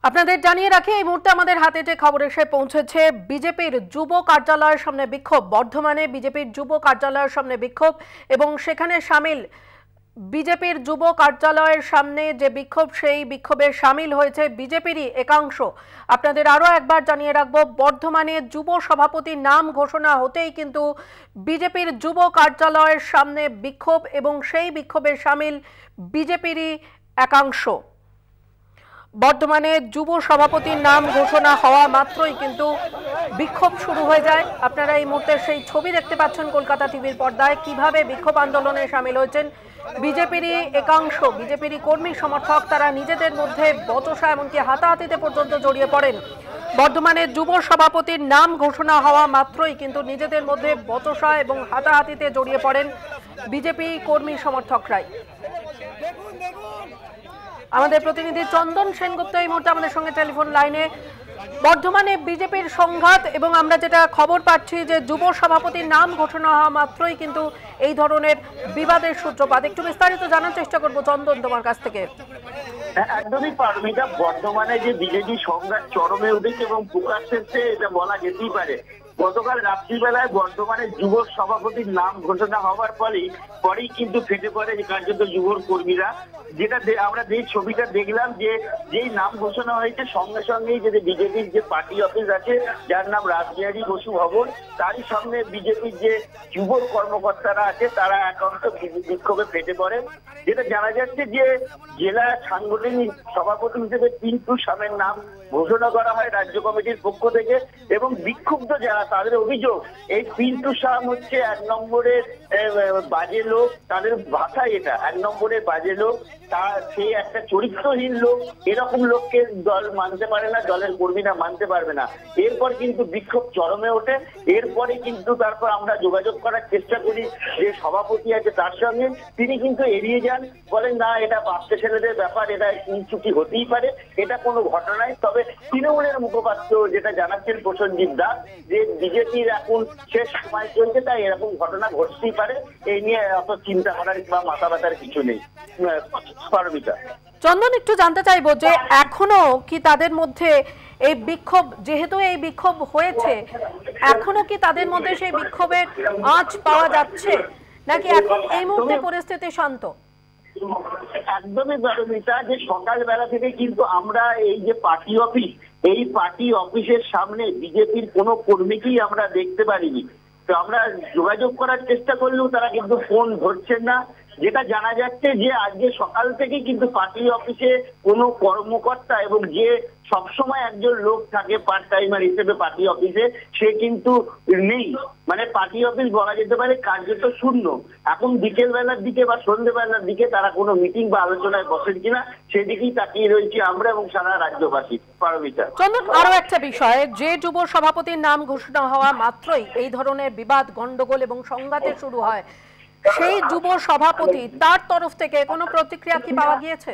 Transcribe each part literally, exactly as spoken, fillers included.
আপনাদের জানিয়ে রাখি এই মুহূর্তে আমাদের হাতে যে খবর এসে পৌঁছেছে বিজেপির যুব কার্যালয়ের সামনে বিক্ষোভ। বর্ধমানে বিজেপির যুব কার্যালয়ের সামনে বিক্ষোভ এবং সেখানে সামিল বিজেপির যুব কার্যালয়ের সামনে যে বিক্ষোভ সেই বিক্ষোভে সামিল হয়েছে বিজেপিরই একাংশ। আপনাদের আরও একবার জানিয়ে রাখবো, বর্ধমানে যুব সভাপতির নাম ঘোষণা হতেই কিন্তু বিজেপির যুব কার্যালয়ের সামনে বিক্ষোভ এবং সেই বিক্ষোভে সামিল বিজেপিরই একাংশ। বর্ধমানে যুব সভাপতির নাম ঘোষণা হওয়া মাত্রই কিন্তু বিক্ষোভ শুরু হয়ে যায়। আপনারা এই মুহূর্তে সেই ছবি দেখতে পাচ্ছেন কলকাতা টিভির পর্দায়, কিভাবে বিক্ষোভ আন্দোলনে সামিল হয়েছেন বিজেপিরই একাংশ, বিজেপিরই কর্মী সমর্থক। তারা নিজেদের মধ্যে বচসা এমনকি হাতাহাতিতে পর্যন্ত জড়িয়ে পড়েন। বর্ধমানের যুব সভাপতির নাম ঘোষণা হওয়া মাত্রই কিন্তু নিজেদের মধ্যে বচসা এবং হাতাহাতিতে জড়িয়ে পড়েন বিজেপি কর্মী সমর্থকরাই। আমাদের প্রতিনিধি চন্দন সেনগুপ্ত এই মুহূর্তে আমাদের সঙ্গে টেলিফোন লাইনে। বর্ধমানে বিজেপির সংঘাত এবং আমরা যেটা খবর পাচ্ছি যে যুব সভাপতির নাম ঘোষণা হওয়া মাত্রই কিন্তু এই ধরনের বিবাদের সূত্রপাত। একটু বিস্তারিত জানার চেষ্টা করবো চন্দন তোমার কাছ থেকে। একদমই পারমিতা, বর্তমানে যে বিজেপি সংঘাত চরমে উঠেছে এবং প্রকাশ্যে এটা বলা যেতেই পারে। গতকাল রাত্রিবেলায় বর্ধমানে যুব সভাপতির নাম ঘোষণা হওয়ার পরেই পরেই কিন্তু ফেটে পড়ে কার্যত যুবর কর্মীরা। যেটা আমরা যে ছবিটা দেখলাম, যে যেই নাম ঘোষণা হয়েছে সঙ্গে সঙ্গেই যে বিজেপির যে পার্টি অফিস আছে যার নাম রাসবিহারী বসু ভবন, তারই সামনে বিজেপির যে যুব কর্মকর্তারা আছে তারা একান্ত বিক্ষোভে ফেটে পড়ে। যেটা জানা যাচ্ছে যে জেলা সাংগঠনিক সভাপতি হিসেবে পিন্টু স্যামের নাম ঘোষণা করা হয় রাজ্য কমিটির পক্ষ থেকে, এবং বিক্ষুব্ধ যারা তাদের অভিযোগ এই পিন্টু স্যাম হচ্ছে এক নম্বরের বাজে লোক, তাদের ভাষায় এটা এক নম্বরের বাজে লোক, তার সে একটা চরিত্রহীন লোক, এরকম লোককে দল মানতে পারে না, দলের কর্মীরা মানতে পারবে না। এরপর কিন্তু বিক্ষোভ চরমে ওঠে। এরপরে কিন্তু তারপর আমরা যোগাযোগ করার চেষ্টা করি যে সভাপতি আছে তার সঙ্গে, তিনি কিন্তু এড়িয়ে যান, বলেন না এটা বাচ্চা ছেলেদের ব্যাপার, এটা চুক্তি হতেই পারে, এটা কোনো ঘটনায়। তবে তৃণমূলের মুখপাত্র যেটা জানাচ্ছেন প্রসেনজিৎ দাস, যে বিজেপির এখন শেষ সময় চলছে তাই এরকম ঘটনা ঘটতেই পারে, এই নিয়ে অত চিন্তা করার বা মাথা ব্যথার কিছু নেই। চন্দন, একটু জানতে চাইবো যে এখনো কি তাদের মধ্যে এই বিক্ষোভ, যেহেতু এই বিক্ষোভ হয়েছে, এখনো কি তাদের মধ্যে সেই বিক্ষোভের আঁচ পাওয়া যাচ্ছে নাকি এখন এই মুহূর্তে পরিস্থিতি শান্ত? একদমই পারমিতা, যে সকালবেলা থেকে কিন্তু আমরা এই যে পার্টি অফিস, এই পার্টি অফিসের সামনে বিজেপির কোনো কর্মীকেই আমরা দেখতে পারিনি। তো আমরা যোগাযোগ করার চেষ্টা করলেও তারা কিন্তু ফোন ধরছেন না। যেটা জানা যাচ্ছে যে আজকে সকাল থেকে কিন্তু পার্টি অফিসে কোনো কর্মকর্তা এবং যে সবসময় একজন লোক থাকে পার্ট টাইমার হিসেবে পার্টি অফিসে, সে কিন্তু নেই। মানে পার্টি অফিস বলা যেতে পারে কার্যত শূন্য। এখন বিকেল বেলার দিকে বা সন্ধ্যেবেলার দিকে তারা কোনো মিটিং বা আলোচনায় বসেন কিনা সেদিকেই তাকিয়ে রয়েছি আমরা এবং সারা রাজ্যবাসী। পারমিতা, চন্দন, আরো একটা বিষয়, যে যুব সভাপতির নাম ঘোষণা হওয়া মাত্রই এই ধরনের বিবাদ, গন্ডগোল এবং সংঘাতে শুরু হয়, সেই যুব সভাপতি তার তরফ থেকে কোনো প্রতিক্রিয়া কি পাওয়া গিয়েছে?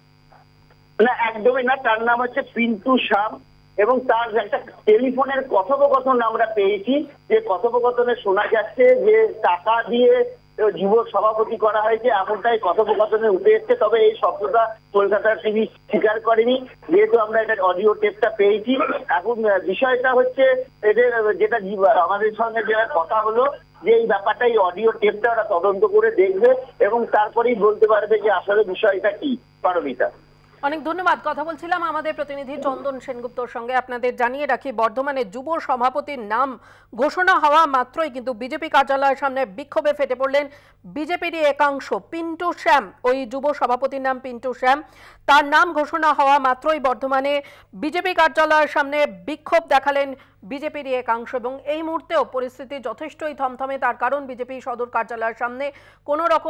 না, একদমই না। তার নাম হচ্ছে পিন্টু স্যাম এবং তার একটা টেলিফোনের কথোপকথন আমরা পেয়েছি, যে কথোপকথনে শোনা যাচ্ছে যে টাকা দিয়ে যুব সভাপতি করা হয়েছে, এমনটাই কথোপকথনে উঠে এসছে। তবে এই শব্দটা কলকাতা টিভি স্বীকার করেনি, যেহেতু আমরা এটা অডিও টেপটা পেয়েছি। এখন বিষয়টা হচ্ছে এদের যেটা আমাদের সঙ্গে যেটা কথা হলো, যে এই ব্যাপারটা এই অডিও টেপটা ওরা তদন্ত করে দেখবে এবং তারপরেই বলতে পারবে যে আসলে বিষয়টা কি। পারমিতা, অনেক ধন্যবাদ। কথা বলছিলাম আমাদের প্রতিনিধি চন্দন সেনগুপ্তর সঙ্গে। আপনাদের জানিয়ে রাখি, বর্ধমানে যুব সভাপতির নাম ঘোষণা হওয়া মাত্রই কিন্তু বিজেপি কার্যালয়ের সামনে বিক্ষোভে ফেটে পড়লেন বিজেপিরই একাংশ। পিন্টু স্যাম, ওই যুব সভাপতির নাম পিন্টু স্যাম, তার নাম ঘোষণা হওয়া মাত্রই বর্ধমানে বিজেপি কার্যালয়ের সামনে বিক্ষোভ দেখালেন বিজেপিরই একাংশ। এবং এই মুহূর্তেও পরিস্থিতি যথেষ্টই থমথমে, তার কারণ বিজেপি সদর কার্যালয়ের সামনে কোনো রকম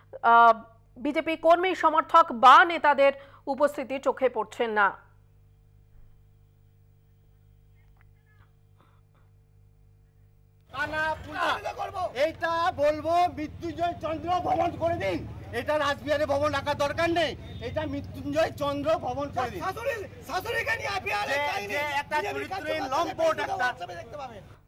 বিজেপি কর্মী সমর্থক বা নেতাদের উপস্থিতি চোখে পড়ছেন না। এইটা বলবো মৃত্যুঞ্জয় চন্দ্র ভবন করে দিন, এটা রাসবিহারী ভবন রাখার দরকার নেই, এটা মৃত্যুঞ্জয় চন্দ্র ভবন করে দিন। শাশুড়িকে নিয়ে একটা চরিত্রহীন লম্পট একটা